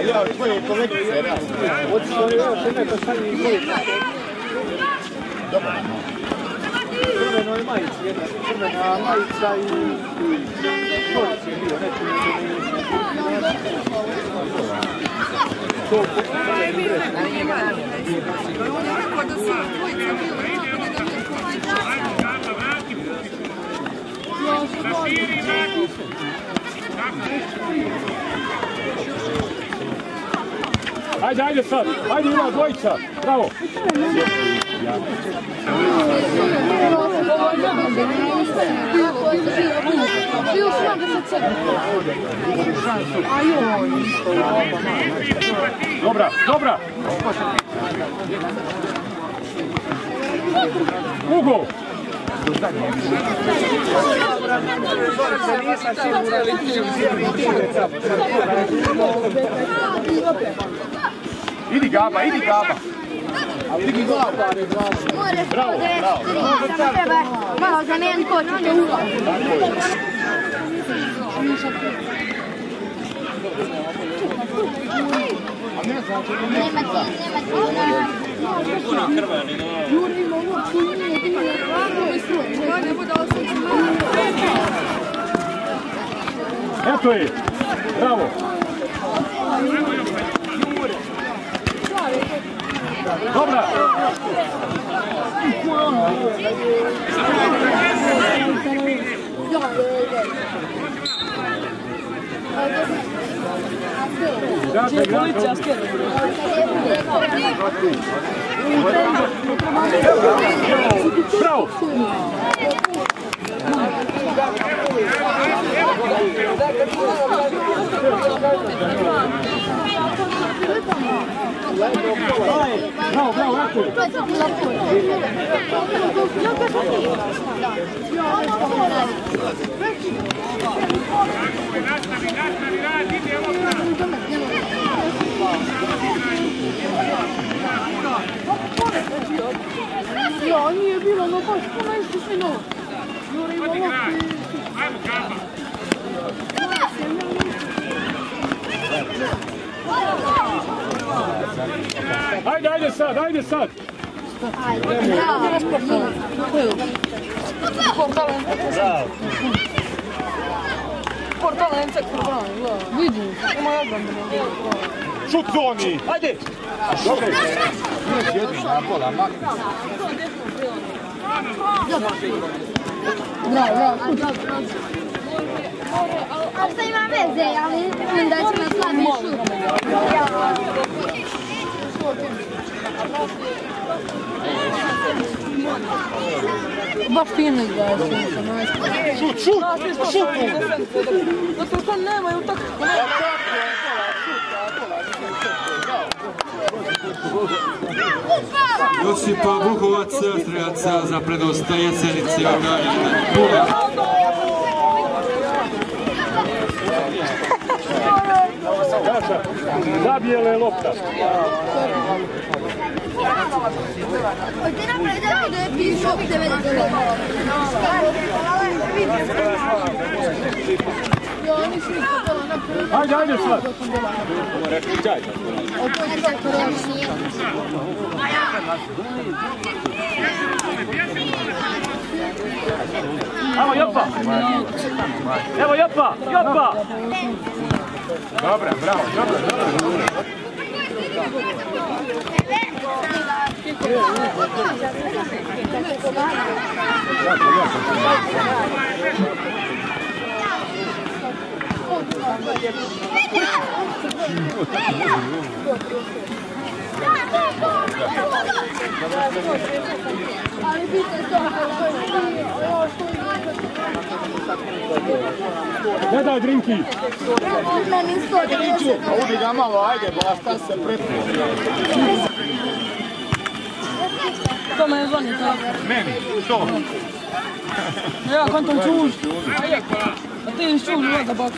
Ja, tvoje kolegice, raz. Odsvore još jedne, to sad i dvojica. Dobar. Crvenoj majici, jedna crvena majica i šorc je bio, neki to nije manje. On je rekao da su dvojica bila, Ajde sad, ajde ima dvojica, bravo. Dobra. Ugo. Idi Gaba. Idi Gaba. Bravo. Malo zamijeniti kočke. Eto je, bravo. Dobra. Bravo. Bravo, Ja, nije bilo, no baš puno istišeno. Ajmo Gaba. Ajde sad. Portalence, vidi, ima odbranu. Šut zoni! Ajde! Dobro. Još jedni na pola, makni. Bravo. A šta ima veze, ali vidim da će na slabi šut. Baš fino izgleda. Šut! Zato što nemaju tako... Josipa Vukovac, strelaca za prednost Jesenici Ogarina. Zabijele lopta. Hoćete napraviti da je pišu 90. Ajde sad. Evo Jopa! Dobra, bravo. Ne daj drinki! Udi ga malo, ajde, basta se prepio. To me zvoni, to. Meni, što? Ja, kontom čuž. A ti iz čuž, da bak.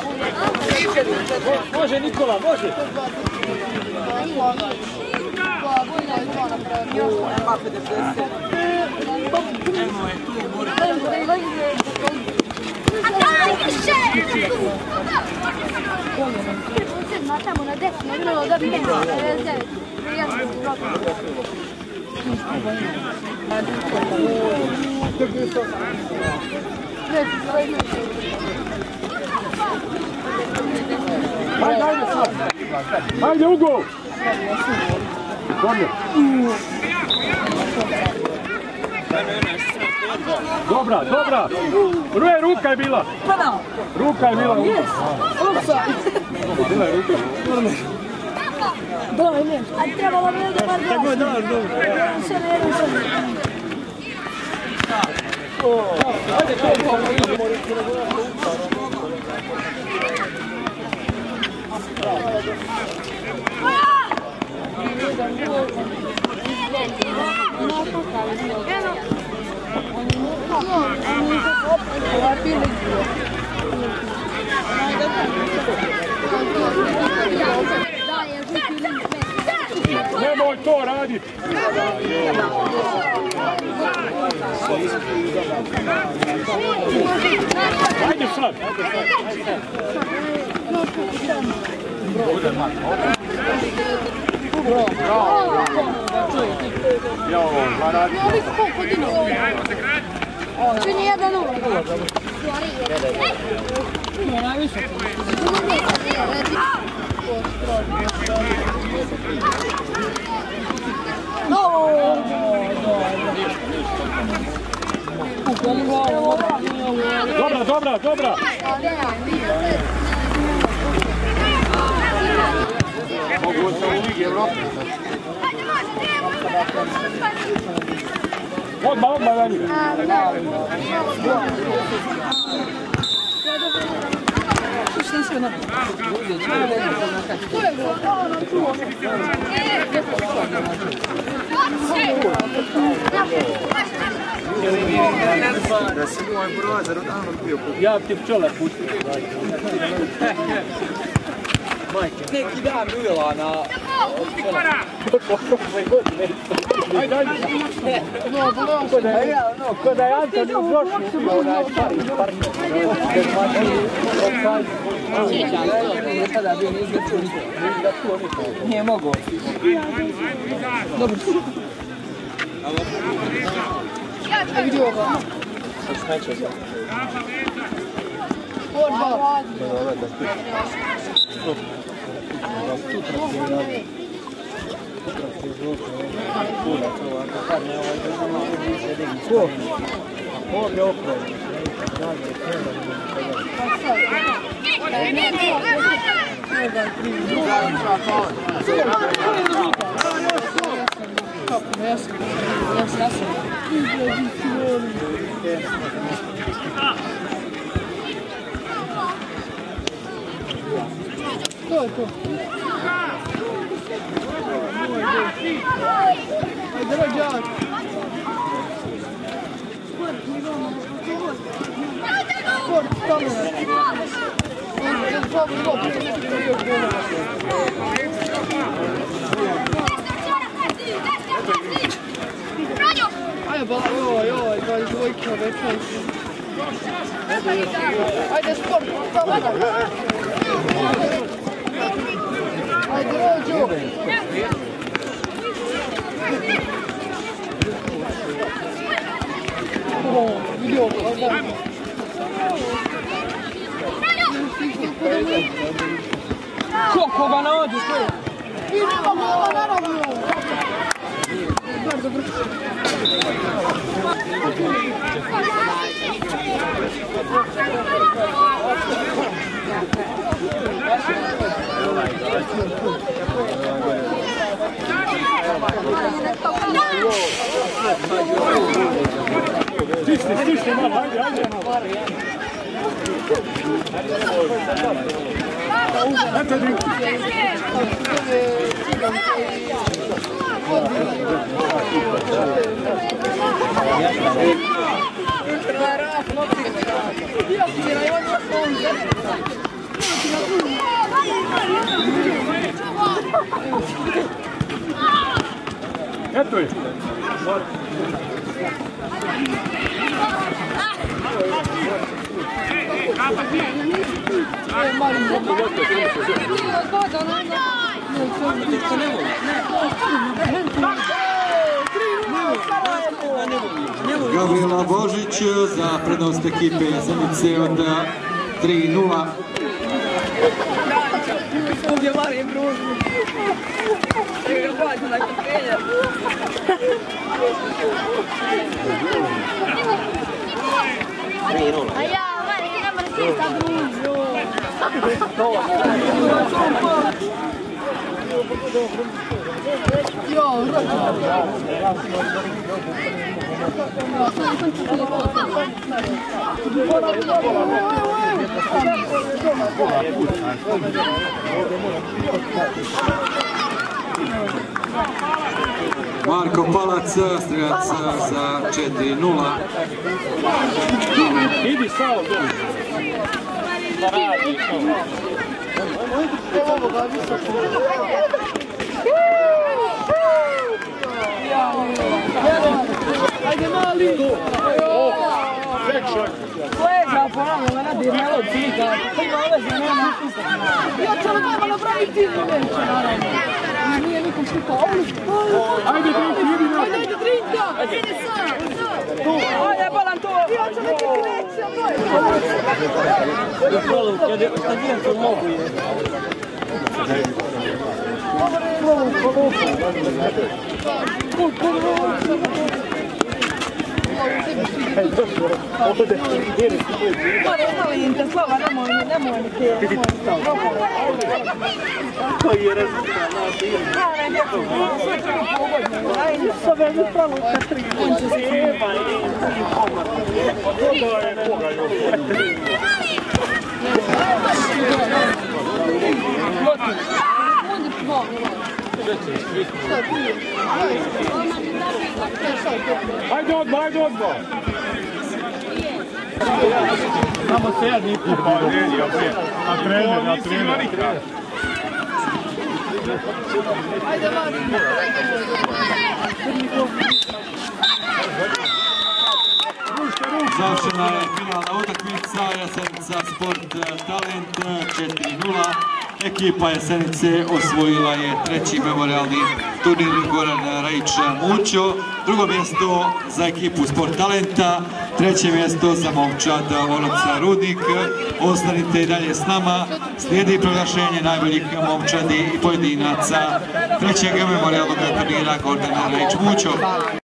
Može Nikola, može! Tamo na desno, bilo da bi Hajde, Ugo! Dobra, dobra! Ruka je bila! Ruka je bila! Bila je ruka. A trebalo bi da bar Tako je, da, dobro. Nemoj to radit! Ajde sad! Čini 1-0. Dobra, dobra, dobra! Mogu se u Ligi Evrope. Odmah Dani! Da si moj brozor odavno bio kući. Ja ti pčele pusti. Neki dan uvjela na... Ajde, ajde! Ko da je Anton u prošli bio onaj partner. Tada bio nije čuo niko. Nije mogao. Dobro. Vidi ovo. Smeće za. Borba. To je to. Ajde, rođak. Sport, tamo. Ajde, ba, joj, 22 večer. Ajde, sport, tamo. Ajde, rođo. Vidi ovo, ajde. Koga nađeš, to je? I nema gola, naravno. Dobro. Stišni, malo, ajde, ajde! Eto drinki! Eto je. Gabriela Božić za prednost ekipe Jesenice od 3:0. Ovdje varim ružu. Čega ga bađu na kapenja. A ja, Mari, ne moram se sad ružu. Marko Palac, strelac za 4:0. Idi sao dole. Ajde mali! Leža, ponavljamo, ne bi malo cika. Ima ove zemljena. Ja ću ono malo pravi cilj neće, naravno. Nije nikom šupa. Ajde, Drinka, idi na. Ajde, Drinka! Ajde, balan to! Ja ću neki neće, Slava, nemoj ni te. Koji je rezultat naš dio? Sve je upravo u Katrini. On će se jeba i pomar. To je koga još. Ajde odmah, ajde odmah. Samo se jedni kupao, nedio, na trener. Ajde, Mari. Završena je finalna utakmica Jesenica Sport Talent 4:0. Ekipa Jesenice osvojila je treći memorialni turnir Goran Rajić Mućo. Drugo mjesto za ekipu Sport Talenta, treće mjesto za momčad Voloca Rudnik. Ostanite i dalje s nama, slijedi proglašenje najboljih momčadi i pojedinaca trećeg memorialnog turnira Goran Rajić Mućo.